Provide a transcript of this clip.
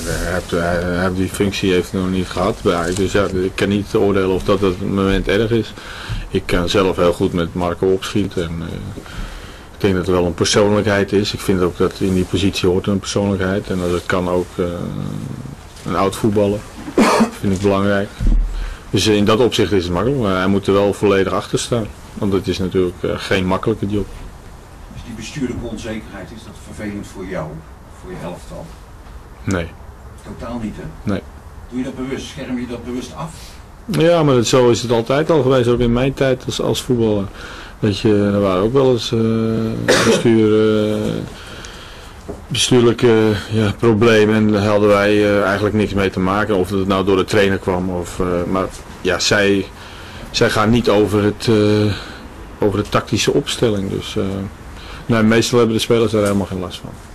hij heeft die functie heeft hij nog niet gehad bij Ajax. Dus ja, ik kan niet oordelen of dat het moment erg is. Ik kan zelf heel goed met Marco opschieten. En, ik denk dat het wel een persoonlijkheid is. Ik vind ook dat in die positie hoort een persoonlijkheid. En dat kan ook een oud voetballer. Dat vind ik belangrijk. Dus in dat opzicht is het makkelijk. Maar hij moet er wel volledig achter staan. Want het is natuurlijk geen makkelijke job. Dus die bestuurlijke onzekerheid, is dat vervelend voor jou? Voor je elftal? Nee. Totaal niet, hè? Nee. Doe je dat bewust? Scherm je dat bewust af? Ja, maar zo is het altijd al geweest. Ook in mijn tijd als voetballer. Weet je, er waren ook wel eens bestuurlijke problemen en daar hadden wij eigenlijk niks mee te maken. Of het nou door de trainer kwam. Maar ja, zij gaan niet over de tactische opstelling. Dus meestal hebben de spelers daar helemaal geen last van.